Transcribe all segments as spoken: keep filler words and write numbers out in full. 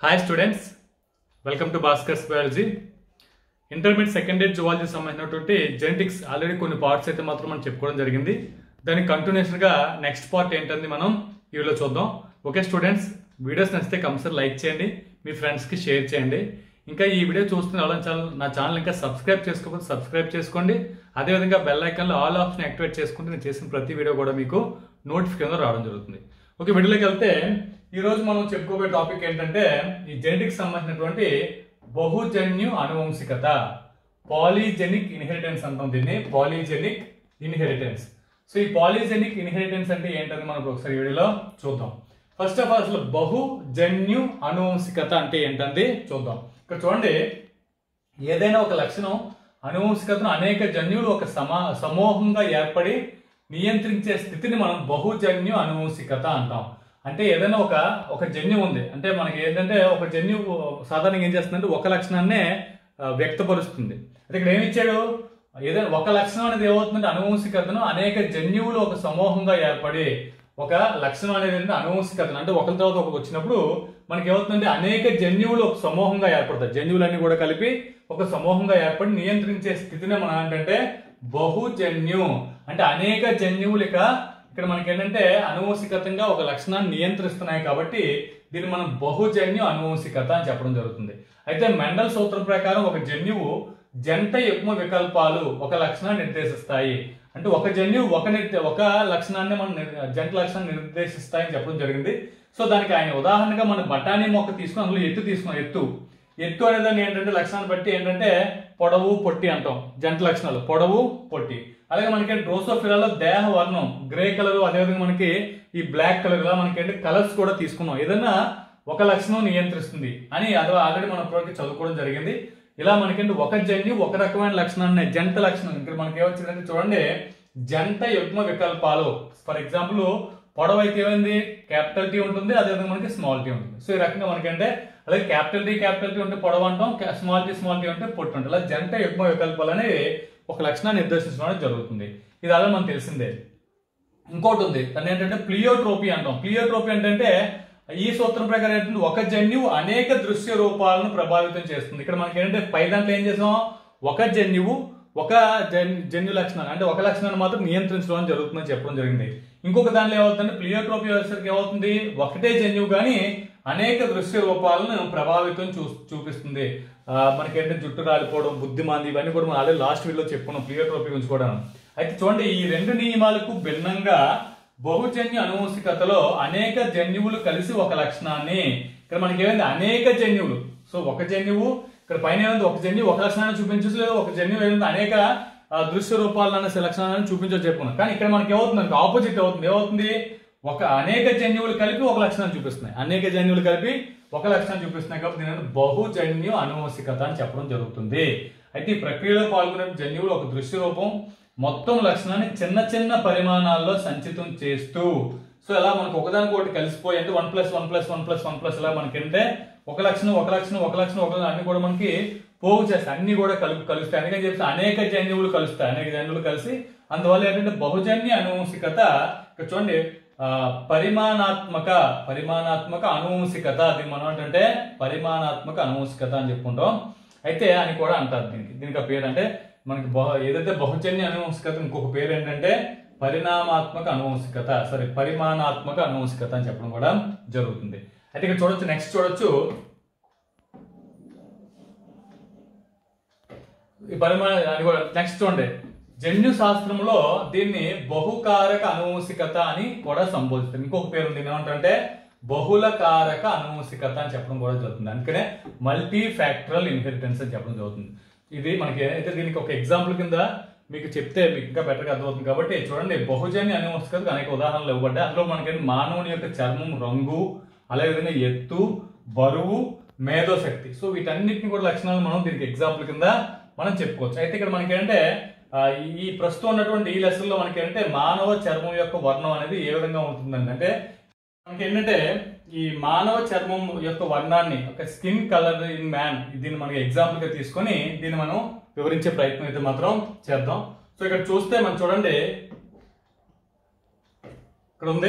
Hi students, welcome to Bhaskar's biology. Intermediate second year zoology సంబంధించినటువంటి genetics already కొన్ని parts అయితే మాత్రం మనం చెప్పుకోవడం జరిగింది. దానికి కంటిన్యూషన్గా నెక్స్ట్ పార్ట్ ఏంటంది మనం ఈ వీడియోలో చూద్దాం. ఓకే స్టూడెంట్స్, వీడియోస్ నచ్చితే కంపల్సరీ లైక్ చేయండి, మీ ఫ్రెండ్స్కి షేర్ చేయండి. ఇంకా ఈ వీడియో చూస్తున్న వాళ్ళని ఛానల్ నా ఛానల్ ఇంకా సబ్స్క్రైబ్ చేసుకోకపోతే సబ్స్క్రైబ్ చేసుకోండి. అదేవిధంగా బెల్ ఐకాన్లో ఆల్ ఆప్షన్ యాక్టివేట్ చేసుకుంటే నేను చేసిన ప్రతి వీడియో కూడా మీకు నోటిఫికేషన్ రావడం జరుగుతుంది. ఓకే, వీడియోలోకి వెళ్తే ఈరోజు మనం చెప్పుకోబోయే టాపిక్ ఏంటంటే ఈ జెనెటిక్స్ సంబంధించినటువంటి బహుజన్యు అనువంశికత, పాలీజెనిక్ ఇన్హెరిటెన్స్ అంటాం దీన్ని, పాలీజెనిక్ ఇన్హెరిటెన్స్. సో ఈ పాలీజెనిక్ ఇన్హెరిటెన్స్ అంటే ఏంటని మనం ఒకసారి వీడియోలో చూద్దాం. ఫస్ట్ ఆఫ్ ఆల్ అసలు బహుజన్యు అనువంశికత అంటే ఏంటంది చూద్దాం. ఇక్కడ చూడండి, ఏదైనా ఒక లక్షణం అనువంశికతను అనేక జన్యువులు ఒక సమా సమూహంగా ఏర్పడి నియంత్రించే స్థితిని మనం బహుజన్యు అనువంశికత అంటాం. అంటే ఏదైనా ఒక ఒక జన్యువు ఉంది అంటే మనకి ఏంటంటే ఒక జన్యువు సాధారణంగా ఏం చేస్తుందంటే ఒక లక్షణాన్నే వ్యక్తపరుస్తుంది. అంటే ఇక్కడ ఏమి ఇచ్చాడు, ఏదైనా ఒక లక్షణం అనేది ఏమవుతుందంటే అనువంశికతను అనేక జన్యువులు ఒక సమూహంగా ఏర్పడి ఒక లక్షణం అనేది ఏంటంటే అనువంశికతను అంటే ఒకరి తర్వాత ఒకటి వచ్చినప్పుడు మనకి ఏమవుతుందంటే అనేక జన్యువులు ఒక సమూహంగా ఏర్పడతాయి. జన్యువులన్నీ కూడా కలిపి ఒక సమూహంగా ఏర్పడి నియంత్రించే స్థితిని మనం ఏంటంటే బహుజన్యు అంటే అనేక జన్యువులు ఇక ఇక్కడ మనకి ఏంటంటే అనువంశికతంగా ఒక లక్షణాన్ని నియంత్రిస్తున్నాయి కాబట్టి దీన్ని మనం బహుజన్యు అనువంశికత అని చెప్పడం జరుగుతుంది. అయితే మెండల్ సూత్రం ప్రకారం ఒక జన్యువు జంట యుగ్మ వికల్పాలు ఒక లక్షణాన్ని నిర్దేశిస్తాయి. అంటే ఒక జన్యువు ఒక ఒక లక్షణాన్ని మనం జంట లక్షణాన్ని నిర్దేశిస్తాయని చెప్పడం జరిగింది. సో దానికి ఆయన ఉదాహరణగా మనం బఠానీ మొక్క తీసుకుని అందులో ఎత్తు తీసుకున్నాం. ఎత్తు ఎత్తు అనేదాన్ని ఏంటంటే లక్షణాన్ని బట్టి ఏంటంటే పొడవు పొట్టి అంటాం. జంట లక్షణాలు పొడవు పొట్టి. అలాగే మనకి డ్రోసోఫిలాలో దేహ వర్ణం గ్రే కలర్, అదేవిధంగా మనకి ఈ బ్లాక్ కలర్ ఇలా మనకి ఏంటి కలర్స్ కూడా తీసుకున్నాం. ఏదైనా ఒక లక్షణం నియంత్రిస్తుంది అని అది ఆల్రెడీ మనం ఇప్పటివరకు చదువుకోవడం జరిగింది. ఇలా మనకేంటి ఒక జన్యు ఒక రకమైన లక్షణాన్ని జంట లక్షణం ఇక్కడ మనకి ఏమొచ్చిందంటే చూడండి, జంట యుగ్మ వికల్పాలు. ఫర్ ఎగ్జాంపుల్ పొడవు అయితే ఏమైంది క్యాపిటల్ టీ ఉంటుంది, అదేవిధంగా మనకి స్మాల్ టీ ఉంటుంది. సో ఈ రకంగా మనకంటే అలాగే క్యాపిటల్ టీ క్యాపిటల్ టీ ఉంటే పొడవు అంటాం, స్మాల్ టీ స్మాల్ టీ ఉంటే పొట్టు ఉంటుంది. అలా జంట యుగ్మ వికల్పాలు అనేవి ఒక లక్షణాన్ని నిర్దేశించడం జరుగుతుంది. ఇది అలా మనకు తెలిసిందే. ఇంకోటి ఉంది, దాన్ని ఏంటంటే ప్లియోట్రోపీ అంటాం. ప్లియోట్రోపీ అంటే ఈ సూత్రం ప్రకారం ఏంటంటే ఒక జన్యువు అనేక దృశ్య రూపాలను ప్రభావితం చేస్తుంది. ఇక్కడ మనకి ఏంటంటే పై దాంట్లో ఏం చేసాం, ఒక జన్యువు ఒక జన్యు లక్షణాన్ని అంటే ఒక లక్షణాన్ని మాత్రం నియంత్రించడం జరుగుతుందని చెప్పడం జరిగింది. ఇంకొక దానిలో ఏమవుతుందంటే ప్లియోట్రోపీ వచ్చేసరికి ఏమవుతుంది, ఒకటే జన్యువు కానీ అనేక దృశ్య రూపాలను ప్రభావితం చూ చూపిస్తుంది. మనకేంటంటే జుట్టు రాలిపోవడం, బుద్ధిమాంది, ఇవన్నీ కూడా మనం ఆల్రెడీ లాస్ట్ వీడియోలో చెప్పుకున్నాం ప్లియోట్రోపీ గురించి కూడా. అయితే చూడండి, ఈ రెండు నియమాలకు భిన్నంగా బహుజన్యు అనువంశికతలో అనేక జన్యువులు కలిసి ఒక లక్షణాన్ని ఇక్కడ మనకి ఏమైంది అనేక జన్యువులు. సో ఒక జన్యువు ఇక్కడ పైన ఏమైంది ఒక జన్యువు ఒక లక్షణాన్ని చూపించచ్చు, లేదా ఒక జన్యువు ఏమైంది అనేక దృశ్య రూపాలను లక్షణాలను చూపించవచ్చు చెప్పుకున్నాం. కానీ ఇక్కడ మనకి ఏమవుతుంది ఆపోజిట్ అవుతుంది. ఏమవుతుంది, ఒక అనేక జన్యువులు కలిపి ఒక లక్షణాన్ని చూపిస్తున్నాయి. అనేక జన్యువులు కలిపి ఒక లక్షణాన్ని చూపిస్తున్నాయి కాబట్టి దీని బహుజన్యు అనువంశికత అని చెప్పడం జరుగుతుంది. అయితే ఈ ప్రక్రియలో పాల్గొనే జన్యువులు ఒక దృశ్య రూపం మొత్తం లక్షణాన్ని చిన్న చిన్న పరిమాణాల్లో సంచితం చేస్తూ, సో ఇలా మనకు ఒకదానికి ఒకటి కలిసిపోయి అంటే one plus one plus one plus one plus ఇలా మనకంటే ఒక లక్షణం ఒక లక్షణం ఒక లక్షణం ఒక అన్ని కూడా మనకి పోగు చేస్తాయి, అన్ని కూడా కలుపు కలుస్తాయి. అందుకని చెప్పి అనేక జన్యువులు కలుస్తాయి, అనేక జన్యువులు కలిసి అందువల్ల ఏంటంటే బహుజన్య అనువంశికత. ఇక్కడ చూడండి, పరిమాణాత్మక పరిమాణాత్మక అనువంశికత దీన్ని మనం ఏంటంటే పరిమాణాత్మక అనువంశికత అని చెప్పుకుంటాం. అయితే అని కూడా అంటారు దీనికి దీనికి ఆ పేరు అంటే మనకి బహు ఏదైతే బహుజన్య అనువంశికత ఇంకొక పేరు ఏంటంటే పరిణామాత్మక అనువంశికత సారీ పరిమాణాత్మక అనువంశికత అని చెప్పడం కూడా జరుగుతుంది. అయితే ఇక్కడ చూడొచ్చు, నెక్స్ట్ చూడొచ్చు ఈ పరిమాణ అని కూడా నెక్స్ట్ చూడండి, జన్యు శాస్త్రంలో దీన్ని బహుకారక అనువంశికత అని కూడా సంబోధిస్తారు. ఇంకొక పేరు ఉంది, ఏమంటే బహుళ కారక అనువంశికత అని చెప్పడం కూడా జరుగుతుంది. అందుకనే మల్టీ ఫ్యాక్టరల్ ఇన్హెరిటెన్స్ అని చెప్పడం జరుగుతుంది. ఇది మనకి అయితే దీనికి ఒక ఎగ్జాంపుల్ కింద మీకు చెప్తే మీకు ఇంకా బెటర్గా అర్థమవుతుంది. కాబట్టి చూడండి, బహుజన్య అనువంశికతకు అనేక ఉదాహరణలు ఇవ్వబడ్డాయి. అందులో మనకి మానవుని యొక్క చర్మం రంగు, అలాగే ఎత్తు, బరువు, మేధోశక్తి, సో వీటన్నిటిని కూడా లక్షణాలు మనం దీనికి ఎగ్జాంపుల్ కింద మనం చెప్పుకోవచ్చు. అయితే ఇక్కడ మనకి ఏంటంటే ఈ ప్రస్తుతం ఉన్నటువంటి ఈ లెసన్ లో మనకి ఏంటంటే మానవ చర్మం యొక్క వర్ణం అనేది ఏ విధంగా ఉంటుందండి అంటే మనకి ఏంటంటే ఈ మానవ చర్మం యొక్క వర్ణాన్ని ఒక స్కిన్ కలర్ ఇన్ మ్యాన్ దీన్ని మనకి ఎగ్జాంపుల్ గా తీసుకొని దీన్ని మనం వివరించే ప్రయత్నం అయితే మాత్రం చేద్దాం. సో ఇక్కడ చూస్తే మనం చూడండి, ఇక్కడ ఉంది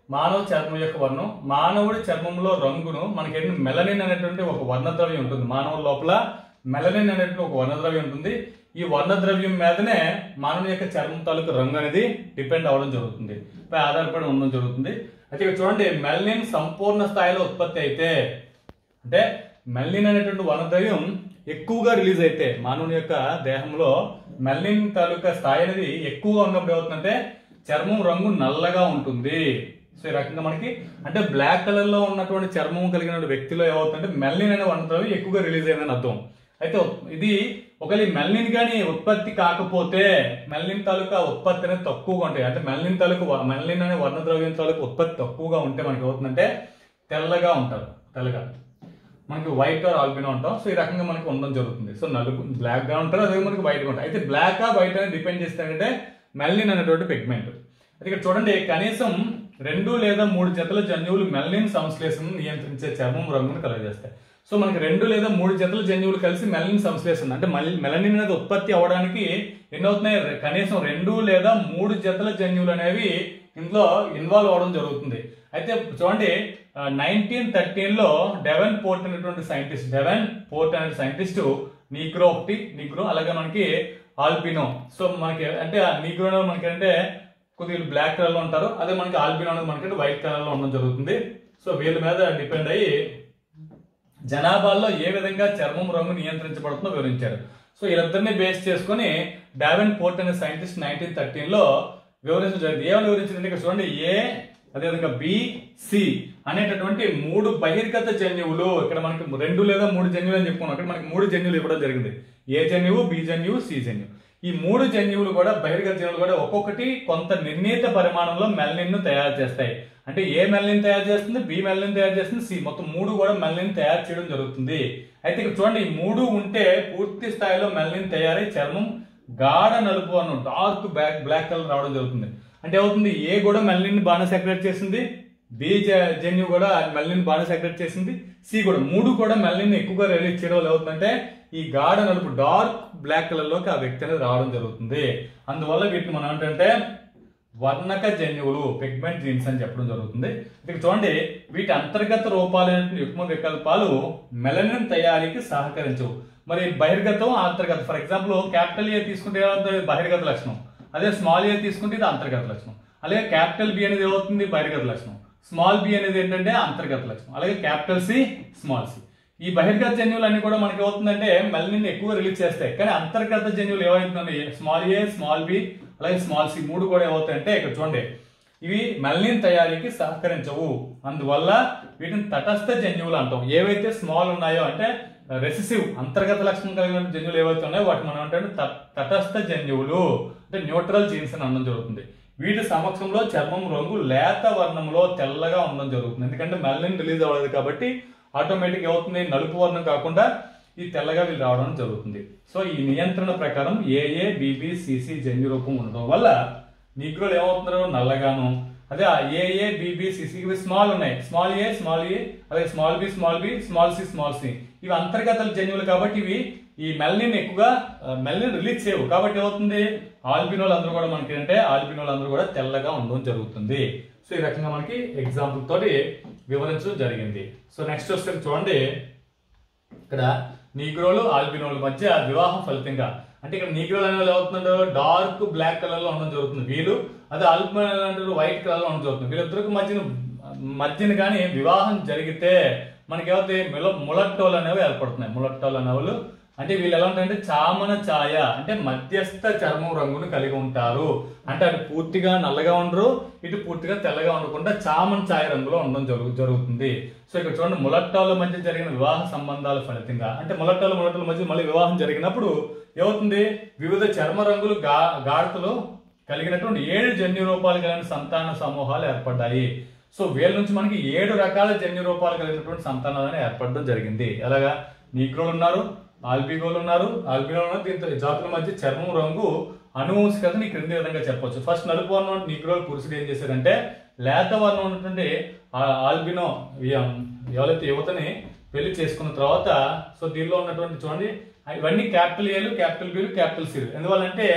మానవ చర్మం యొక్క వర్ణం. మానవుడి చర్మంలో రంగును మనకి ఏంటి మెలనిన్ అనేటువంటి ఒక వర్ణద్రవ్యం ఉంటుంది. మానవుడి లోపల మెలనిన్ అనేటువంటి ఒక వర్ణద్రవ్యం ఉంటుంది. ఈ వర్ణద్రవ్యం మీదనే మానవుని యొక్క చర్మం తాలూకు రంగు అనేది డిపెండ్ అవ్వడం జరుగుతుంది, పై ఆధారపడి ఉండడం జరుగుతుంది. అయితే ఇక్కడ చూడండి, మెలనిన్ సంపూర్ణ స్థాయిలో ఉత్పత్తి అయితే, అంటే మెలనిన్ అనేటువంటి వర్ణద్రవ్యం ఎక్కువగా రిలీజ్ అయితే, మానవుని యొక్క దేహంలో మెలనిన్ తాలూకా స్థాయి అనేది ఎక్కువగా ఉన్నప్పుడు ఏమవుతుందంటే చర్మం రంగు నల్లగా ఉంటుంది. సో ఈ రకంగా మనకి అంటే బ్లాక్ కలర్ లో ఉన్నటువంటి చర్మం కలిగిన వ్యక్తిలో ఏమవుతుందంటే మెలనిన్ అనే వర్ణద్రవ్యం ఎక్కువగా రిలీజ్ అయిందని అర్థం. అయితే ఇది ఒకవేళ మెలనిన్ కానీ ఉత్పత్తి కాకపోతే, మెలనిన్ తాలూకా ఉత్పత్తి అనేది తక్కువగా ఉంటాయి, అంటే మెలనిన్ తాలూకు మెలనిన్ అనే వర్ణద్రవ్యం తాలూకు ఉత్పత్తి తక్కువగా ఉంటే మనకి ఏమవుతుందంటే తెల్లగా ఉంటారు, తెల్లగా మనకి వైట్ ఆర్ ఆల్బినో ఉంటాం. సో ఈ రకంగా మనకి ఉండడం జరుగుతుంది. సో నలుపు బ్లాక్ గా ఉంటారు, అదే మనకి వైట్ గా ఉంటాయి. అయితే బ్లాక్ ఆ వైట్ అనేది డిపెండ్ చేస్తారంటే మెలనిన్ అనేటువంటి పిగ్మెంట్. అయితే ఇక్కడ చూడండి, కనీసం రెండు లేదా మూడు జతల జన్యువులు మెలనిన్ సంశ్లేషణను నియంత్రించే చర్మం రంగును కలుగజేస్తాయి. సో మనకి రెండు లేదా మూడు జతల జన్యువులు కలిసి మెలనిన్ సంశ్లేషణ అంటే మెలనిన్ అనేది ఉత్పత్తి అవ్వడానికి ఎన్నవుతున్నాయి, కనీసం రెండు లేదా మూడు జతల జన్యువులు అనేవి ఇందులో ఇన్వాల్వ్ అవడం జరుగుతుంది. అయితే చూడండి, నైన్టీన్ థర్టీన్ లో డెవెన్ పోర్ట్ అనేటువంటి సైంటిస్ట్ డెవెన్ పోర్ట్ అనే సైంటిస్ట్ నీగ్రో ఒకటి నీగ్రో అలాగే మనకి ఆల్బినో. సో మనకి అంటే నీగ్రో మనకి అంటే కొద్దిగా బ్లాక్ కలర్ లో ఉంటారు, అదే మనకి ఆల్బినో అనేది మనకి వైట్ కలర్ లో ఉండడం జరుగుతుంది. సో వీళ్ళ మీద డిపెండ్ అయ్యి జనాభాలో ఏ విధంగా చర్మం రంగు నియంత్రించబడుతుందో వివరించారు. సో వీళ్ళిద్దరిని బేస్ చేసుకుని డెవెన్ పోర్ట్ అనే సైంటిస్ట్ నైన్టీన్ థర్టీన్ లో వివరించడం జరిగింది. ఏమని వివరించిందంటే ఇక్కడ చూడండి, ఏ అదేవిధంగా బి సి అనేటటువంటి మూడు బహిర్గత జన్యువులు, ఇక్కడ మనకి రెండు లేదా మూడు జన్యువులు అని చెప్పుకున్నాం, అక్కడ మనకి మూడు జన్యువులు ఇవ్వడం జరిగింది. ఏ జన్యువు, బి జన్యువు, సి జన్యువు. ఈ మూడు జన్యువులు కూడా బహిర్గత జన్యువులు కూడా ఒక్కొక్కటి కొంత నిర్ణీత పరిమాణంలో మెలనిన్ ను తయారు చేస్తాయి. అంటే ఏ మెలనిన్ తయారు చేస్తుంది, బి మెలనిన్ తయారు చేస్తుంది, సి మొత్తం మూడు కూడా మెలనిన్ తయారు చేయడం జరుగుతుంది. అయితే ఇక్కడ చూడండి, ఈ మూడు ఉంటే పూర్తి స్థాయిలో మెలనిన్ తయారై చర్మం గాఢ నలుపు అను డార్క్ బ్లాక్ బ్లాక్ కలర్ రావడం జరుగుతుంది. అంటే అవుతుంది, ఏ కూడా మెలనిన్ బాగా సెక్రెట్ చేసింది, బి జన్యు కూడా మెలనిన్ బాగా సెక్రెట్ చేసింది, సి కూడా మూడు కూడా మెలనిన్ ఎక్కువగా రిలీజ్ చేయడం వల్ల అవుతుందంటే ఈ గాఢ నలుపు డార్క్ బ్లాక్ కలర్ లోకి ఆ వ్యక్తి అనేది రావడం జరుగుతుంది. అందువల్ల వీటిని మనం ఏంటంటే వర్ణక జన్యువులు, పిగ్మెంట్ జీన్స్ అని చెప్పడం జరుగుతుంది. ఇక్కడ చూడండి, వీటి అంతర్గత రూపాలైన యుగ్మ వికల్పాలు మెలనిన్ తయారీకి సహకరించవు. మరి బహిర్గతం, అంతర్గత. ఫర్ ఎగ్జాంపుల్ క్యాపిటల్ ఏ తీసుకుంటే బహిర్గత లక్షణం, అదే స్మాల్ ఏ తీసుకుంటే ఇది అంతర్గత లక్షణం. అలాగే క్యాపిటల్ బి అనేది ఏమవుతుంది, బహిర్గత లక్షణం. స్మాల్ బి అనేది ఏంటంటే అంతర్గత లక్షణం. అలాగే క్యాపిటల్ సి, స్మాల్ సి. ఈ బహిర్గత జన్యువులు అన్ని కూడా మనకి ఏమవుతుందంటే మెలనిన్ ఎక్కువ రిలీజ్ చేస్తాయి. కానీ అంతర్గత జన్యువులు ఏమవుతుంది, స్మాల్ ఏ, స్మాల్ బి అలాగే స్మాల్ సి మూడు కూడా ఏమవుతాయంటే ఇక్కడ చూడండి, ఇవి మెలనిన్ తయారీకి సహకరించవు. అందువల్ల వీటిని తటస్థ జన్యువులు అంటాం. ఏవైతే స్మాల్ ఉన్నాయో అంటే రెసిసివ్ అంతర్గత లక్షణం కలిగిన జన్యువులు ఏవైతే ఉన్నాయో వాటి మనం అంటే తటస్థ జన్యువులు అంటే న్యూట్రల్ జీన్స్ అని అనడం జరుగుతుంది. వీటి సమక్షంలో చర్మం రంగు లేత వర్ణంలో తెల్లగా ఉండడం జరుగుతుంది. ఎందుకంటే మెలనిన్ రిలీజ్ అవ్వలేదు కాబట్టి ఆటోమేటిక్ ఏమవుతుంది, నలుపు వర్ణం కాకుండా ఈ తెల్లగా వీళ్ళు రావడం జరుగుతుంది. సో ఈ నియంత్రణ ప్రకారం ఏఏ బిబి సిసి జన్యు రూపం ఉండడం వల్ల నీగ్రోలు ఏమవుతున్నారు, నల్లగాను. అదే ఏఏ బిబి సిసి ఇవి స్మాల్ ఉన్నాయి, స్మాల్ ఏ, స్మాల్ ఏ అలాగే small B, small B, small C, small C ఇవి అంతర్గత జన్యువులు కాబట్టి ఇవి ఈ మెలనిన్ ఎక్కువగా మెలనిన్ రిలీజ్ చేయవు. కాబట్టి ఏమవుతుంది, ఆల్బినోలు అందరూ కూడా మనకి అంటే ఆల్బినోలు అందరూ కూడా తెల్లగా ఉండడం జరుగుతుంది. సో ఈ రకంగా మనకి ఎగ్జాంపుల్ తోటి వివరించడం జరిగింది. సో నెక్స్ట్ వస్తే చూడండి, ఇక్కడ నీగ్రోలు ఆల్బినోల మధ్య వివాహం ఫలితంగా అంటే ఇక్కడ నీగ్రోలు అనేది అవుతుందో డార్క్ బ్లాక్ కలర్ లో ఉండడం జరుగుతుంది వీళ్ళు, అదే ఆల్బినోలు అంటే వైట్ కలర్ లో ఉండడం జరుగుతుంది. వీళ్ళిద్దరికి మధ్యన మధ్యన కానీ వివాహం జరిగితే మనకి ఏవైతే ముల ములట్టోలు అనేవి ఏర్పడుతున్నాయి. ములట్టోలు అనేవాళ్ళు అంటే వీళ్ళు ఎలా ఉంటారంటే చామన ఛాయ అంటే మధ్యస్థ చర్మం రంగును కలిగి ఉంటారు. అంటే అటు పూర్తిగా నల్లగా ఉండరు, ఇటు పూర్తిగా తెల్లగా ఉండకుండా చామన ఛాయ రంగులో ఉండడం జరుగు జరుగుతుంది సో ఇక్కడ చూడండి, ములట్టాల మధ్య జరిగిన వివాహ సంబంధాల ఫలితంగా అంటే ములట్టాల ములట్టాల మధ్య మళ్ళీ వివాహం జరిగినప్పుడు ఏమవుతుంది, వివిధ చర్మ రంగులు గా గాఢతలు కలిగినటువంటి ఏడు జన్యు రూపాలు కలిగిన సంతాన సమూహాలు ఏర్పడ్డాయి. సో వీళ్ళ నుంచి మనకి ఏడు రకాల జన్యు రూపాలు కలిగినటువంటి సంతానాలను ఏర్పడడం జరిగింది. అలాగా నీగ్రోలు ఉన్నారు, ఆల్బిగోలు ఉన్నారు, ఆల్బినోలు ఉన్నారు. దీంతో జాతుల మధ్య చర్మం రంగు అనువంశికతని క్రింది విధంగా చెప్పొచ్చు. ఫస్ట్ నలుపు వర్ణం నీగ్రోలు పురుషుడు ఏం చేశారంటే లేత వర్ణం ఉన్నటువంటి ఆల్బినో ఎవరైతే యువతని పెళ్లి చేసుకున్న తర్వాత సో దీనిలో ఉన్నటువంటి చూడండి ఇవన్నీ క్యాపిటల్ ఏలు, క్యాపిటల్ బీలు, క్యాపిటల్ సీలు. ఎందువల్లంటే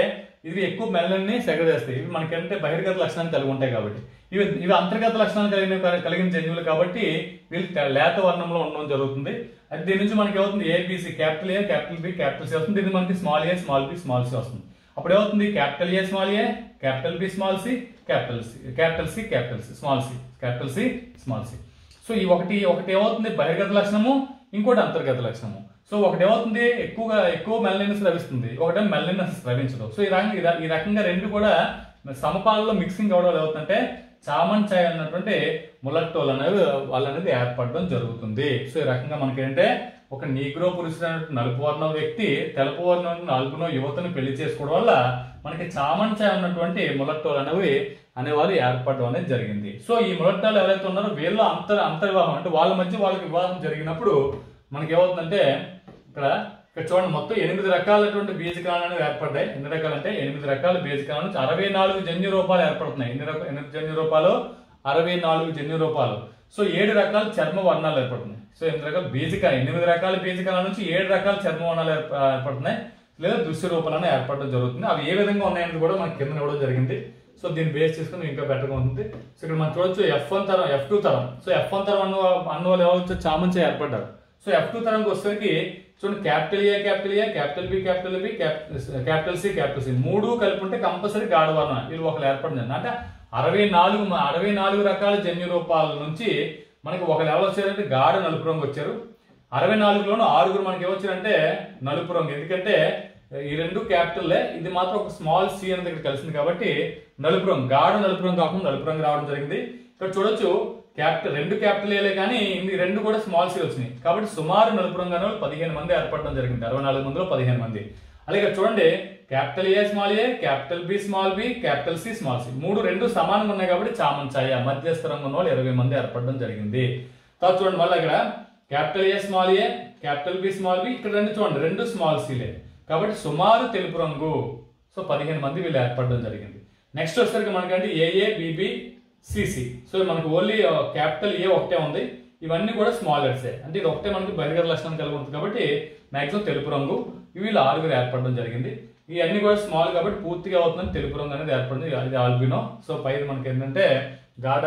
ఇవి ఎక్కువ మెల్లన్ని సెక్రెట్ చేస్తాయి. ఇవి మనకంటే బహిర్గత లక్షణాన్ని కలిగి ఉంటాయి కాబట్టి. ఇవి ఇవి అంతర్గత లక్షణాలు కలిగిన కలిగిన జన్యువులు కాబట్టి వీళ్ళు లేత వర్ణంలో ఉండడం జరుగుతుంది. అది దీని నుంచి మనకి ఏమవుతుంది, ABC capital A capital B capital C వస్తుంది. దీని మనకి small A small B small C వస్తుంది. అప్పుడు ఏమవుతుంది, capital A small A capital B small C capital C capital C capital C small C capital C small C. So ఈ ఒకటి ఒకటి ఏమవుతుంది బహిర్గత లక్షణము, ఇంకోటి అంతర్గత లక్షణము. సో ఒకటి ఏమవుతుంది ఎక్కువగా ఎక్కువ మెల్లైనస్ స్రవిస్తుంది, ఒకటే మెల్లైనస్ స్రవించదు. సో ఈ రకంగా ఈ రకంగా రెండు కూడా సమపాలలో మిక్సింగ్ అవడం ఏమవుతుందంటే చామన్ చాయ్ అన్నటువంటి ములక్టోల్ అనేవి వాళ్ళు అనేది ఏర్పడడం జరుగుతుంది. సో ఈ రకంగా మనకి ఏంటంటే ఒక నీగ్రో పురుషుడు నలుపు వర్ణం వ్యక్తి తెలుపు వర్ణం నలుపునో యువతను పెళ్లి చేసుకోవడం వల్ల మనకి చామన్ చాయ్ ఉన్నటువంటి ములక్టోల్ అనేవి అనేవాళ్ళు ఏర్పడడం అనేది జరిగింది. సో ఈ ములక్టాలు ఎవరైతే ఉన్నారో వీళ్ళు అంతర్ అంతర్వివాహం అంటే వాళ్ళ మధ్య వాళ్ళకి వివాహం జరిగినప్పుడు మనకి ఏమవుతుందంటే ఇక్కడ ఇక్కడ చూడండి మొత్తం ఎనిమిది రకాలైనటువంటి బీజకణాలు అనేవి ఏర్పడ్డాయి. ఎన్ని రకాలు అంటే ఎనిమిది రకాల బీజకణాల నుంచి అరవై నాలుగు జన్యు రూపాలు ఏర్పడుతున్నాయి. ఎన్ని రకాల ఎనిమిది జన్యు రూపాలు అరవై నాలుగు జన్యు రూపాలు. సో ఏడు రకాల చర్మ వర్ణాలు ఏర్పడుతున్నాయి. సో ఎనిమిది రకాల బీజక ఎనిమిది రకాల బీజకణాల నుంచి ఏడు రకాల చర్మ వర్ణాలు ఏర్పడుతున్నాయి లేదా దృశ్య రూపాలను ఏర్పడడం జరుగుతుంది. అవి ఏ విధంగా ఉన్నాయని కూడా మనకి కింద ఇవ్వడం జరిగింది. సో దీన్ని బేస్ చేసుకుని ఇంకా బెటర్గా ఉంటుంది. సో ఇక్కడ మనం చూడొచ్చు ఎఫ్ వన్ తరం ఎఫ్ టూ తరం. సో ఎఫ్ వన్ తరం అన్న అన్న వాళ్ళు ఎవరు చామన్ చాయ్ ఏర్పడ్డారు. సో ఎఫ్ టూ తరంకి వచ్చేసరికి చూడండి capital A capital A capital B capital B capital C capital C మూడు కలిపి ఉంటే కంపల్సరీ గాఢ వర్ణం వీళ్ళు ఒకరు ఏర్పడింది. అంటే అరవై నాలుగు అరవై నాలుగు రకాల జన్యు రూపాల నుంచి మనకి ఒక లెవెల్ వచ్చారంటే గాఢ నలుపు రంగు వచ్చారు. అరవై నాలుగులోనూ ఆరుగురు మనకి ఏమొచ్చారంటే నలుపు రంగు. ఎందుకంటే ఈ రెండు క్యాపిటల్లే, ఇది మాత్రం ఒక స్మాల్ సి అనేది ఇక్కడ కలిసింది కాబట్టి నలుపు రంగు గాఢ నలుపు రంగు కాకుండా నలుపు రంగు రావడం జరిగింది. ఇక్కడ చూడొచ్చు క్యాపిటల్ రెండు క్యాపిటల్ ఏలే కానీ ఈ రెండు కూడా స్మాల్ సి వచ్చినాయి కాబట్టి సుమారు నలుపు రంగు అనే పదిహేను మంది ఏర్పడడం జరిగింది. అరవై నాలుగు మందిలో పదిహేను మంది. అలాగే చూడండి capital A small A capital B small B capital C small C మూడు రెండు సమానంగా ఉన్నాయి కాబట్టి చామన్ చాయ్ మధ్యస్థ రంగు ఉన్న వాళ్ళు ఇరవై మంది ఏర్పడడం జరిగింది. తర్వాత చూడండి మళ్ళీ ఇక్కడ capital A small A capital B small B ఇక్కడ రెండు చూడండి రెండు స్మాల్ సిలే కాబట్టి సుమారు తెలుపు రంగు. సో పదిహేను మంది వీళ్ళు ఏర్పడడం జరిగింది. నెక్స్ట్ వచ్చేసరికి మనకంటే ఏఏ బిబి సిసి. సో మనకు ఓన్లీ క్యాపిటల్ ఏ ఒకటే ఉంది, ఇవన్నీ కూడా స్మాల్ లెటర్సే. అంటే ఇది ఒకటే మనకి బహిర్గత లక్షణం కలిగి ఉంటుంది కాబట్టి మాక్సిమం తెలుపు రంగు వీళ్ళు ఆరుగురు ఏర్పడడం జరిగింది. ఇవన్నీ కూడా స్మాల్ కాబట్టి పూర్తిగా అవుతుందని తెలుపు రంగు అనేది ఏర్పడింది. ఇది ఆల్బినో. సో పైన మనకి ఏంటంటే గాఢ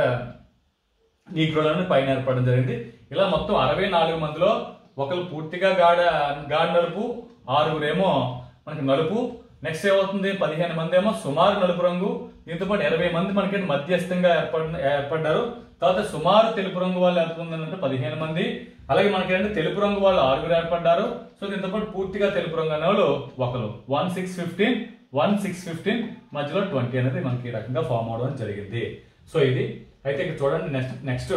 నీగ్రోలని పైన ఏర్పడడం జరిగింది. ఇలా మొత్తం అరవై నాలుగు మందిలో ఒకరు పూర్తిగా గాఢ గాఢ నలుపు, ఆరుగురేమో మనకి నలుపు. నెక్స్ట్ ఏమవుతుంది పదిహేను మంది ఏమో సుమారు నలుపు రంగు, దీంతో పాటు ఇరవై మంది మనకి మధ్యస్థంగా ఏర్పడ ఏర్పడ్డారు. తర్వాత సుమారు తెలుపు రంగు వాళ్ళు ఏర్పడిందంటే పదిహేను మంది. అలాగే మనకి ఏంటంటే తెలుపు రంగు వాళ్ళు ఆరుగురు ఏర్పడ్డారు. సో దీంతో పాటు పూర్తిగా తెలుపు రంగు అనే వాళ్ళు ఒకరు one six fifteen one six fifteen మధ్యలో ట్వంటీ అనేది మనకి ఈ రకంగా ఫామ్ అవడం జరిగింది. సో ఇది అయితే ఇక్కడ చూడండి నెక్స్ట్ నెక్స్ట్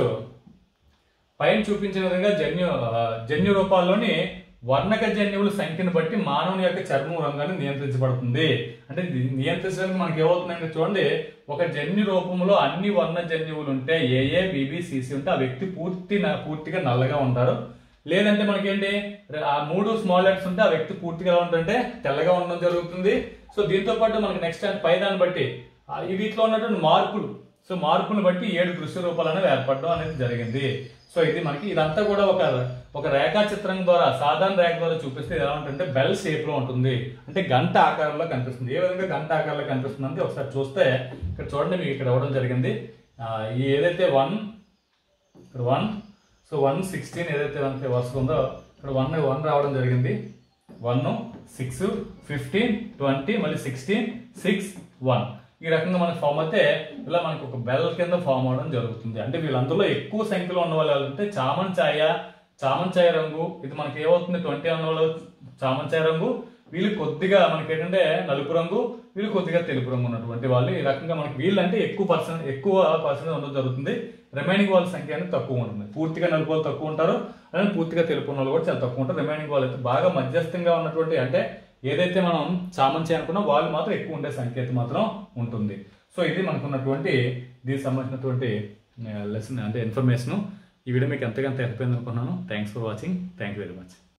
పైన చూపించిన విధంగా జన్యు జన్యు రూపాల్లోని వర్ణక జన్యువుల సంఖ్యను బట్టి మానవుని యొక్క చర్మం రంగాన్ని నియంత్రించబడుతుంది. అంటే నియంత్రించడానికి మనకి ఏమవుతుందంటే చూడండి ఒక జన్యు రూపంలో అన్ని వర్ణ జన్యువులు ఉంటే ఏఏ బిబి సిసి ఉంటే ఆ వ్యక్తి పూర్తి పూర్తిగా నల్లగా ఉంటారు. లేదంటే మనకేంటి ఆ మూడు స్మాల్ లెటర్స్ ఉంటే ఆ వ్యక్తి పూర్తిగా ఎలా ఉంటుందంటే తెల్లగా ఉండడం జరుగుతుంది. సో దీంతో పాటు మనకి నెక్స్ట్ పై దాన్ని బట్టి వీటిలో ఉన్నటువంటి మార్పులు, సో మార్పులను బట్టి ఏడు దృశ్య రూపాలు అనేవి ఏర్పడడం అనేది జరిగింది. సో ఇది మనకి ఇదంతా కూడా ఒక ఒక రేఖా చిత్రం ద్వారా సాధారణ రేఖ ద్వారా చూపిస్తే ఎలా ఉంటుందంటే బెల్ షేప్ లో ఉంటుంది, అంటే గంట ఆకారంలో కనిపిస్తుంది. ఏ విధంగా గంట ఆకారంలో కనిపిస్తుంది అంటే ఒకసారి చూస్తే ఇక్కడ చూడండి మీకు ఇక్కడ ఇవ్వడం జరిగింది. ఈ ఏదైతే వన్ ఇక్కడ వన్ సో వన్ సిక్స్టీన్ ఏదైతే మనకి వరుస ఉందో ఇక్కడ వన్ వన్ రావడం జరిగింది. వన్ సిక్స్ ఫిఫ్టీన్ ట్వంటీ మళ్ళీ సిక్స్టీన్ సిక్స్ వన్ ఈ రకంగా మనకి ఫామ్ అయితే ఇలా మనకి ఒక బెల్ కింద ఫామ్ అవడం జరుగుతుంది. అంటే వీళ్ళందరిలో ఎక్కువ సంఖ్యలో ఉన్న వాళ్ళు అంటే చామన్ ఛాయ చామన్ ఛాయ రంగు ఇది మనకి ఏమవుతుంది ట్వంటీ అన్న వాళ్ళు చామన్ ఛాయ రంగు, వీళ్ళు కొద్దిగా మనకి ఏంటంటే నలుపు రంగు, వీళ్ళు కొద్దిగా తెలుపు రంగు ఉన్నటువంటి వాళ్ళు. ఈ రకంగా మనకి వీళ్ళంటే ఎక్కువ పర్సెంట్ ఎక్కువ పర్సెంట్ ఉండడం జరుగుతుంది. రిమైనింగ్ వాళ్ళ సంఖ్య అనేది తక్కువ ఉంటుంది. పూర్తిగా నలుపు వాళ్ళు తక్కువ ఉంటారు, అలానే పూర్తిగా తెలుపు ఉన్న వాళ్ళు కూడా చాలా తక్కువ ఉంటారు. రిమైనింగ్ వాళ్ళు అయితే బాగా మధ్యస్థంగా ఉన్నటువంటి అంటే ఏదైతే మనం చామన్ ఛాయ అనుకున్నా వాళ్ళు మాత్రం ఎక్కువ ఉండే సంఖ్య మాత్రం ఉంటుంది. సో ఇది మనకున్నటువంటి దీనికి సంబంధించినటువంటి లెసన్ అంటే ఇన్ఫర్మేషన్. ఈ వీడియో మీకు ఎంతగానో హెల్ప్ అయింది అనుకున్నాను. Thanks for watching. Thank you very much.